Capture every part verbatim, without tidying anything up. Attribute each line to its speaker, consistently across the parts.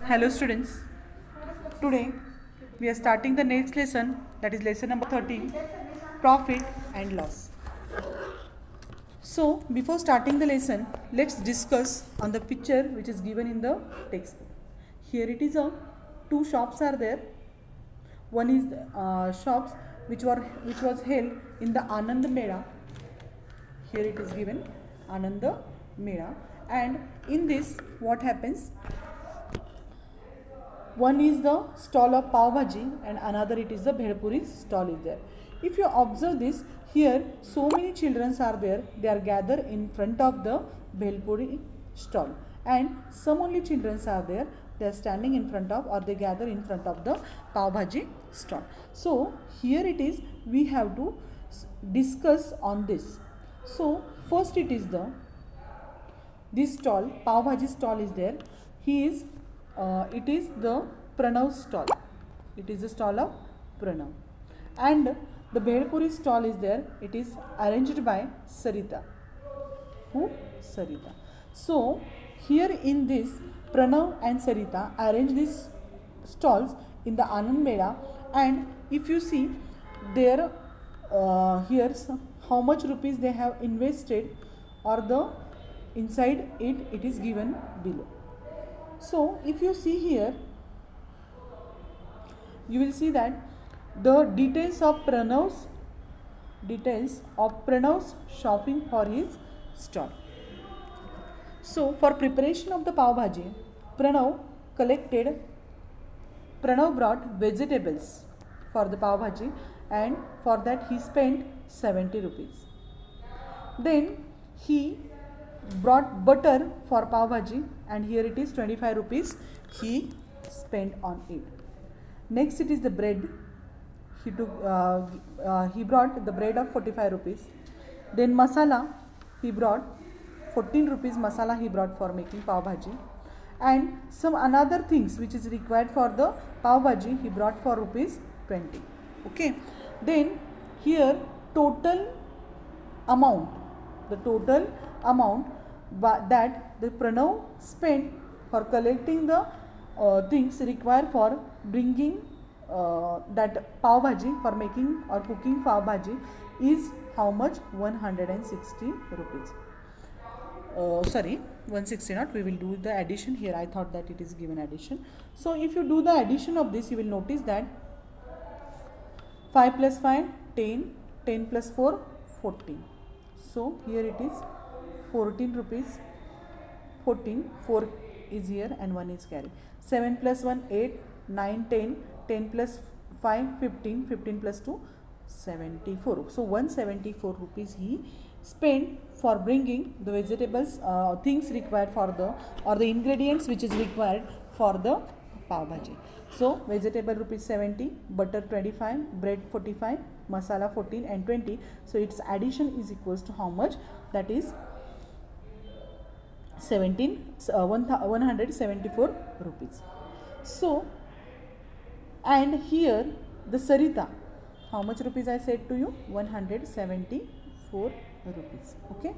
Speaker 1: Hello students, today we are starting the next lesson, that is lesson number thirteen, profit and loss. So before starting the lesson, let's discuss on the picture which is given in the textbook. Here it is a two shops are there. One is uh, shops which were which was held in the Anand Mela. Here it is given Anand Mela, and in this what happens? One is the stall of pav bhaji and another it is the bhel puri stall is there. If you observe this, here so many children are there. They are gathered in front of the bhel puri stall, and some only children are there. They are standing in front of, or they gather in front of the pav bhaji stall. So here it is, we have to discuss on this. So first it is the this stall, pav bhaji stall is there. He is uh, it is the Pranav stall. It is the stall of Pranav, and the bhel puri stall is there. It is arranged by Sarita. Who? Sarita. So here in this, Pranav and Sarita arrange these stalls in the Anand Mela, and if you see there, uh, here how much rupees they have invested, or the inside it it is given below. So if you see here, you will see that the details of Pranav's details of Pranav's shopping for his stall. So for preparation of the pav bhaji, Pranav collected Pranav brought vegetables for the pav bhaji, and for that he spent seventy rupees. Then he brought butter for pav bhaji, and here it is twenty-five rupees he spent on it. Next it is the bread. He took uh, uh, he brought the bread of forty-five rupees. Then masala he brought fourteen rupees masala he brought for making pav bhaji, and some another things which is required for the pav bhaji he brought for rupees twenty. Okay. Then here total amount, the total amount that the Pranav spent for collecting the uh, things required for bringing uh, that pav bhaji, for making or cooking pav bhaji, is how much? one hundred sixty rupees. Uh, sorry, one hundred sixty not, we will do the addition here. I thought that it is given addition. So if you do the addition of this, you will notice that five plus five, ten, ten plus four, fourteen. So here it is fourteen rupees, fourteen, four is here and one is carried. seven plus one, eight, nine, ten, ten plus five, fifteen, fifteen plus two, seventy-four. So one hundred seventy-four rupees he spent for bringing the vegetables, uh, things required for the, or the ingredients which is required for the pav bhaji. So vegetable rupees seventy, butter twenty-five, bread forty-five, masala fourteen and twenty. So its addition is equals to how much? That is seventeen, uh, one hundred seventy-four rupees. So, and here the Sarita, how much rupees I said to you? one hundred seventy-four rupees. Okay.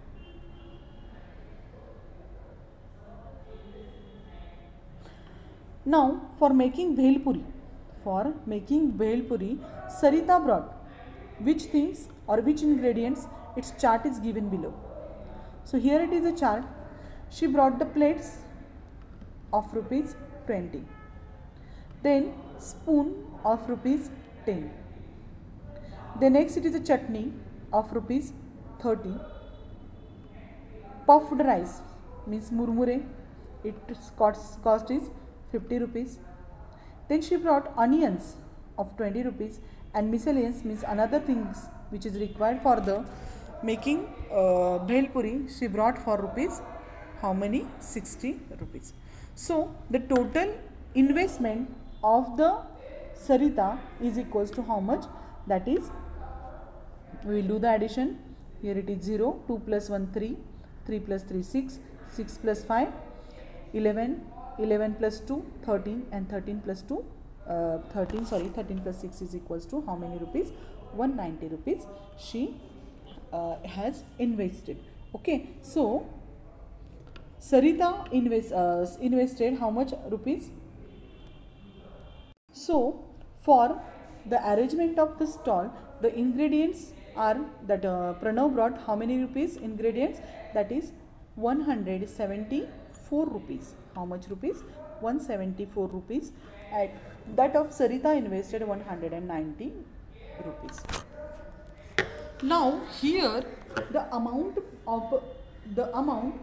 Speaker 1: Now for making bhel puri, for making bhel puri, Sarita brought which things or which ingredients? Its chart is given below. So here it is a chart. She brought the plates of rupees twenty. Then spoon of rupees ten. Then next it is a chutney of rupees thirty. Puffed rice means murmure, its cost, cost is fifty rupees. Then she brought onions of twenty rupees, and miscellaneous means another things which is required for the making uh, bhel puri. She brought for rupees how many? sixty rupees. So the total investment of the Sarita is equals to how much? That is, we will do the addition. Here it is zero, two plus one, three, three plus three, six, six plus five, eleven, eleven plus two, thirteen, and thirteen plus two, uh, thirteen, sorry, thirteen plus six is equals to how many rupees? one hundred ninety rupees she uh, has invested. Okay, so Sarita invest, uh, invested how much rupees? So for the arrangement of the stall, the ingredients are that uh, Pranav brought how many rupees ingredients? That is one hundred seventy-four rupees. How much rupees? one hundred seventy-four rupees. At that of Sarita invested one hundred ninety rupees. Now here the amount of the amount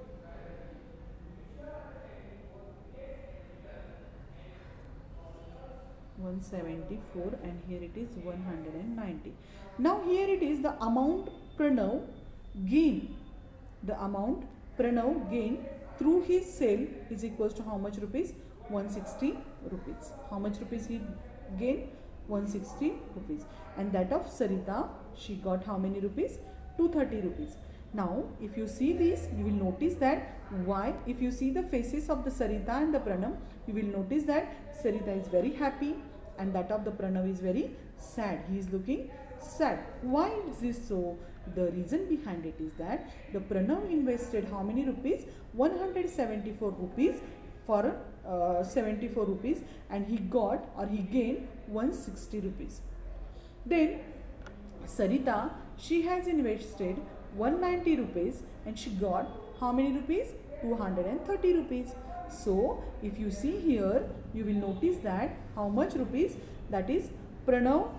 Speaker 1: one hundred seventy-four and here it is one hundred ninety. Now here it is the amount Pranav gain. The amount Pranav gain through his sale is equals to how much rupees? one hundred sixty rupees. How much rupees he gained? one hundred sixty rupees. And that of Sarita, she got how many rupees? two hundred thirty rupees. Now if you see this, you will notice that why, if you see the faces of the Sarita and the Pranav, you will notice that Sarita is very happy and that of the Pranav is very sad. He is looking sad. Why is this so? The reason behind it is that the Pranav invested how many rupees? one hundred seventy-four rupees for uh, seventy-four rupees, and he got or he gained one hundred sixty rupees. Then Sarita, she has invested one hundred ninety rupees and she got how many rupees? two hundred thirty rupees. So if you see here, you will notice that how much rupees? That is Pranav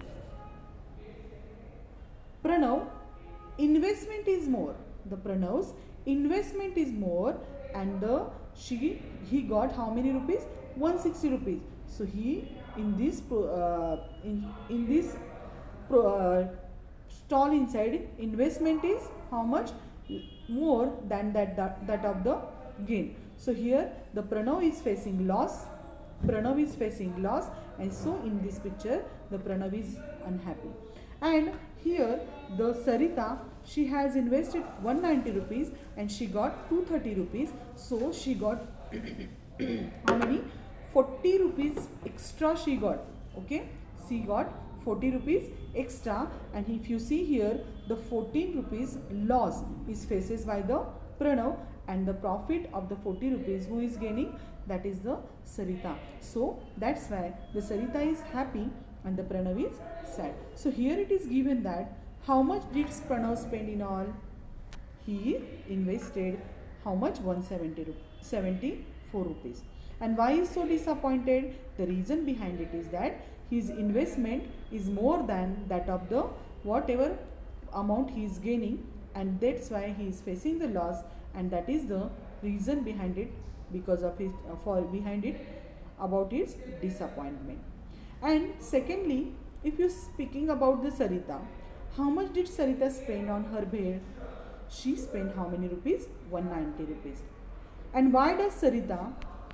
Speaker 1: Pranav investment is more. The Pranav's investment is more, and the she he got how many rupees? one hundred sixty rupees. So he in this uh, in in this pro, uh, stall inside, investment is how much more than that that, that of the gain. So here the Pranav is facing loss. Pranav is facing loss, and so in this picture the Pranav is unhappy. And here the Sarita, she has invested one hundred ninety rupees and she got two hundred thirty rupees. So she got how many? forty rupees extra she got. Okay, she got forty rupees extra, and if you see here, the fourteen rupees loss is faces by the Pranav, and the profit of the forty rupees who is gaining? That is the Sarita. So that's why the Sarita is happy and the Pranav is sad. So here it is given that how much did Pranav spend in all? He invested how much? one hundred seventy-four rupees. And why is so disappointed? The reason behind it is that his investment is more than that of the whatever amount he is gaining, and that's why he is facing the loss, and that is the reason behind it, because of it uh, for behind it about its disappointment. And secondly, if you speaking about the Sarita, how much did Sarita spend on her bed? She spent how many rupees? one hundred ninety rupees. And why does Sarita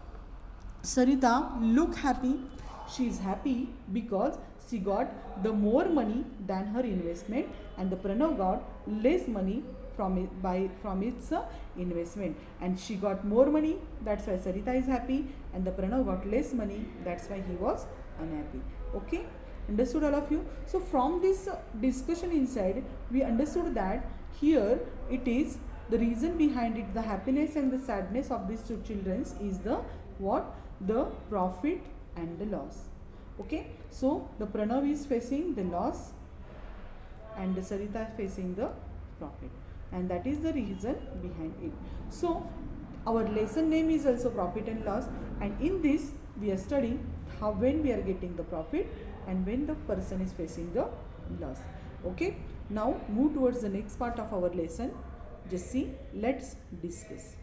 Speaker 1: Sarita look happy? She is happy because she got the more money than her investment, and the Pranav got less money from it by from its uh, investment, and she got more money. That's why Sarita is happy, and the Pranav got less money. That's why he was unhappy. Okay, understood all of you? So from this uh, discussion inside, we understood that here it is the reason behind it, the happiness and the sadness of these two children is the what? The profit and the loss. Okay, so the Pranav is facing the loss and the Sarita is facing the profit, and that is the reason behind it. So our lesson name is also profit and loss, and in this we are studying how when we are getting the profit and when the person is facing the loss. Okay, now move towards the next part of our lesson. Just see, let's discuss.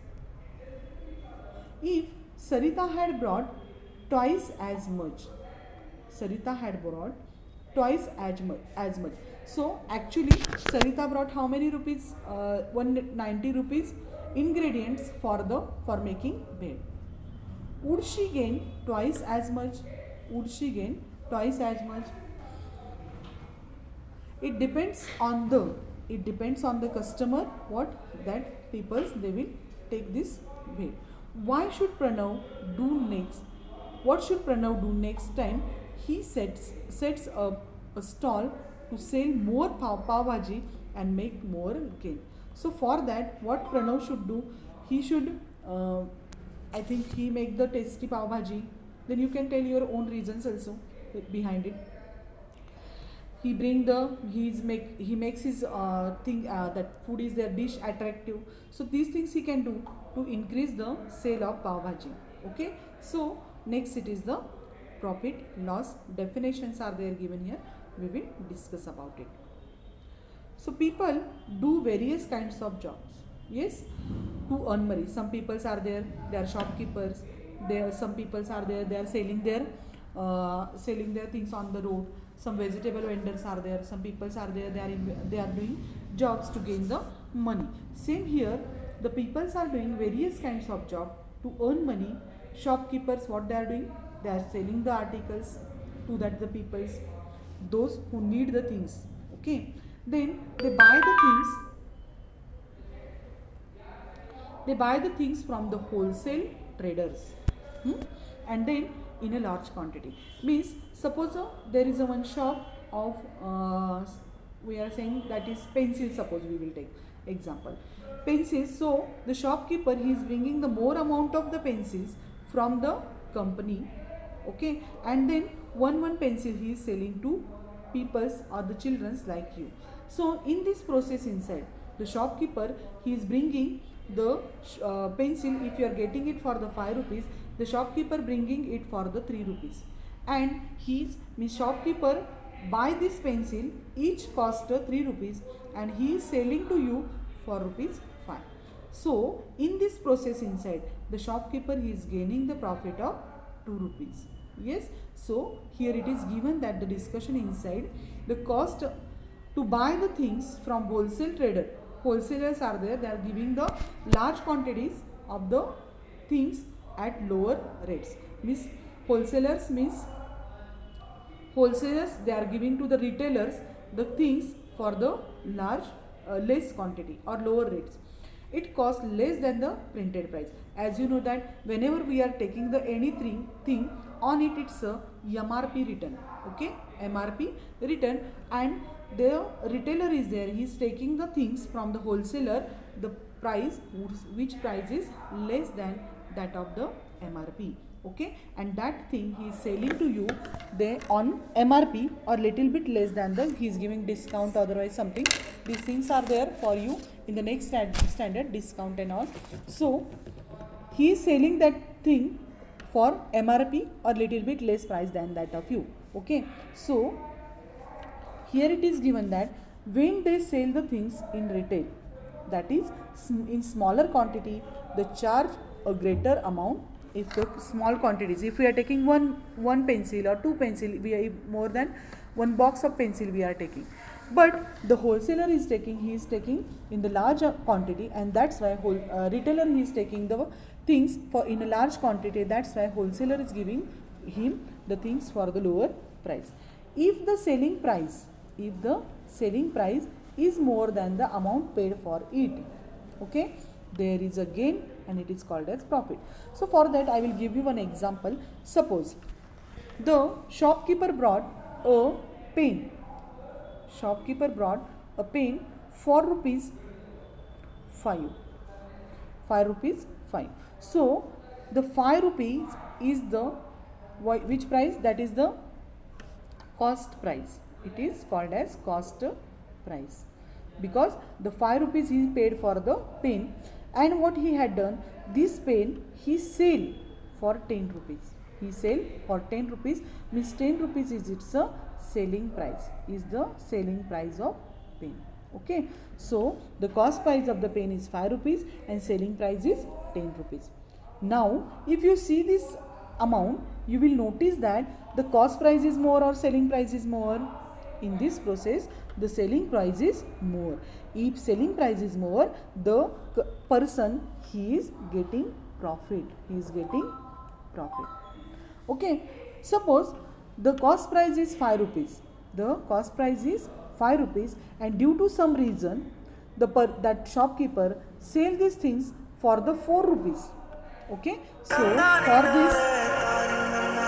Speaker 1: If Sarita had brought twice as much, Sarita had brought twice as much, as much. So actually Sarita brought how many rupees? Uh, one hundred ninety rupees ingredients for the for making bed. Would she gain twice as much? Would she gain twice as much? It depends on the it depends on the customer, what that people they will take this bed. Why should Pranav do next? What should Pranav do next time? He sets sets up a stall to sell more pav, pav bhaji and make more gain. So for that, what Pranav should do? he should uh, I think he make the tasty pav bhaji, then you can tell your own reasons also behind it. He bring the he's make he makes his uh, thing uh, that food is their dish attractive, so these things he can do to increase the sale of pav bhaji. Okay, so next it is the profit loss definitions are there given here, we will discuss about it. So people do various kinds of jobs, yes, to earn money. Some people are there, they are shopkeepers, there some people are there, they are selling their uh, selling their things on the road. Some vegetable vendors are there, some people are there, they are in, they are doing jobs to gain the money. Same here, the people are doing various kinds of job to earn money. Shopkeepers, what they are doing, they are selling the articles to that the peoples, those who need the things. Okay, then they buy the things they buy the things from the wholesale traders, hmm? and then in a large quantity. Means suppose uh, there is a one shop of uh, we are saying that is pencils, suppose we will take example pencils. So the shopkeeper, he is bringing the more amount of the pencils from the company, okay, and then one one pencil he is selling to peoples or the childrens like you. So in this process inside, the shopkeeper, he is bringing the uh, pencil, if you are getting it for the five rupees, the shopkeeper bringing it for the three rupees, and his means shopkeeper buy this pencil, each cost uh, three rupees, and he is selling to you for rupees five. So in this process inside, the shopkeeper, he is gaining the profit of two rupees. Yes, so here it is given that the discussion inside, the cost to buy the things from wholesale trader, wholesalers are there, they are giving the large quantities of the things at lower rates. Means wholesalers means wholesalers, they are giving to the retailers the things for the large uh, less quantity or lower rates. It costs less than the printed price. As you know that whenever we are taking the anything thing on it, it's a M R P written, okay, M R P written, and the retailer is there, he is taking the things from the wholesaler, the price which price is less than that of the M R P, okay, and that thing he is selling to you they on M R P or little bit less than the, he is giving discount, otherwise something. These things are there for you in the next standard discount and all. So he is selling that thing for M R P or little bit less price than that of you, okay. So here it is given that when they sell the things in retail, that is in smaller quantity, they charge a greater amount. If the small quantities, if we are taking one one pencil or two pencil, we are more than one box of pencil we are taking, but the wholesaler is taking, he is taking in the large quantity, and that's why whole uh, retailer, he is taking the things for in a large quantity, that's why wholesaler is giving him the things for the lower price. If the selling price if the selling price is more than the amount paid for it, okay, there is a gain and it is called as profit. So for that I will give you one example. Suppose the shopkeeper brought a pen shopkeeper brought a pen for rupees five five rupees five. So the five rupees is the which price, that is the cost price. It is called as cost price because the five rupees he paid for the pen, and what he had done, this pen he sell for ten rupees. He sell for ten rupees, means ten rupees is its a selling price, is the selling price of pen, okay. So the cost price of the pen is five rupees and selling price is ten rupees. Now if you see this amount, you will notice that the cost price is more or selling price is more. In this process, the selling price is more. If selling price is more, the person, he is getting profit. He is getting profit. Okay. Suppose the cost price is five rupees. The cost price is five rupees, and due to some reason, the per, that shopkeeper sell these things for the four rupees. Okay. So for this.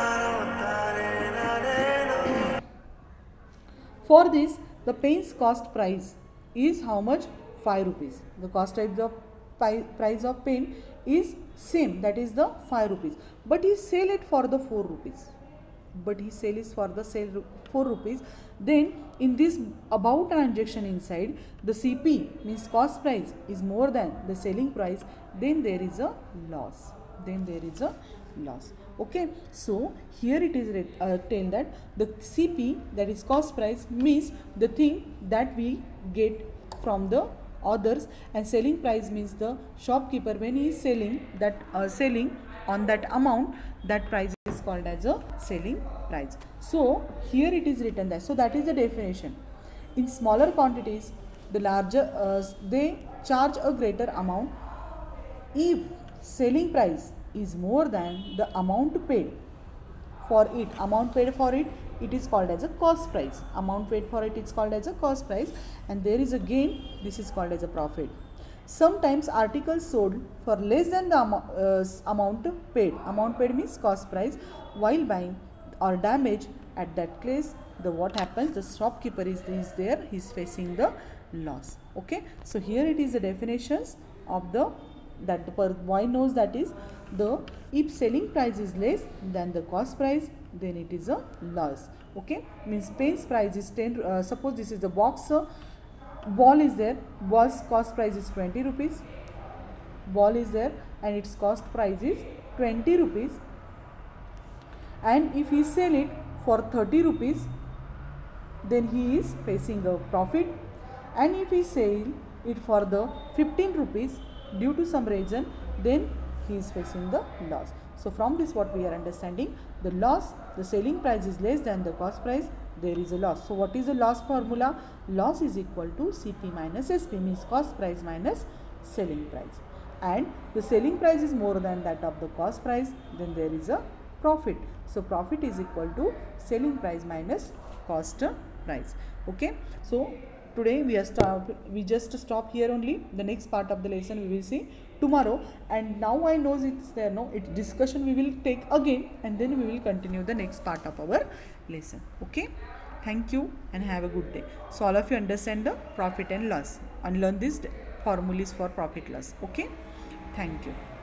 Speaker 1: For this, the pen's cost price is how much? five rupees. The cost of the price of pen is same, that is the five rupees, but he sell it for the four rupees. But he sell is for the sale four rupees. Then in this above transaction inside, the C P means cost price is more than the selling price, then there is a loss. Then there is a loss. Okay, so here it is uh, tell that the C P, that is cost price, means the thing that we get from the others, and selling price means the shopkeeper when he is selling that uh, selling on that amount, that price is called as a selling price. So here it is written that, so that is the definition. In smaller quantities, the larger uh, they charge a greater amount if selling price is more than the amount paid for it. Amount paid for it, it is called as a cost price. Amount paid for it is called as a cost price, and there is a gain, this is called as a profit. Sometimes articles sold for less than the amo uh, amount paid. Amount paid means cost price. While buying or damaged, at that case, the what happens, the shopkeeper is, is there, he is facing the loss. Okay, so here it is the definitions of the that the per why knows, that is the if selling price is less than the cost price, then it is a loss. Okay, means pen's price is ten. Uh, suppose this is the box. Uh, ball is there, ball's cost price is twenty rupees, ball is there and its cost price is twenty rupees, and if he sell it for thirty rupees, then he is facing a profit, and if he sell it for the fifteen rupees due to some reason, then he is facing the loss. So from this what we are understanding, the loss, the selling price is less than the cost price, there is a loss. So what is the loss formula? Loss is equal to C P minus S P, means cost price minus selling price, and the selling price is more than that of the cost price, then there is a profit. So profit is equal to selling price minus cost price. Okay, so today we are stop we just stop here only. The next part of the lesson we will see tomorrow, and now I know it's there, no, it's discussion we will take again, and then we will continue the next part of our lesson. Okay, thank you and have a good day. So all of you understand the profit and loss and learn these formulas for profit loss. Okay, thank you.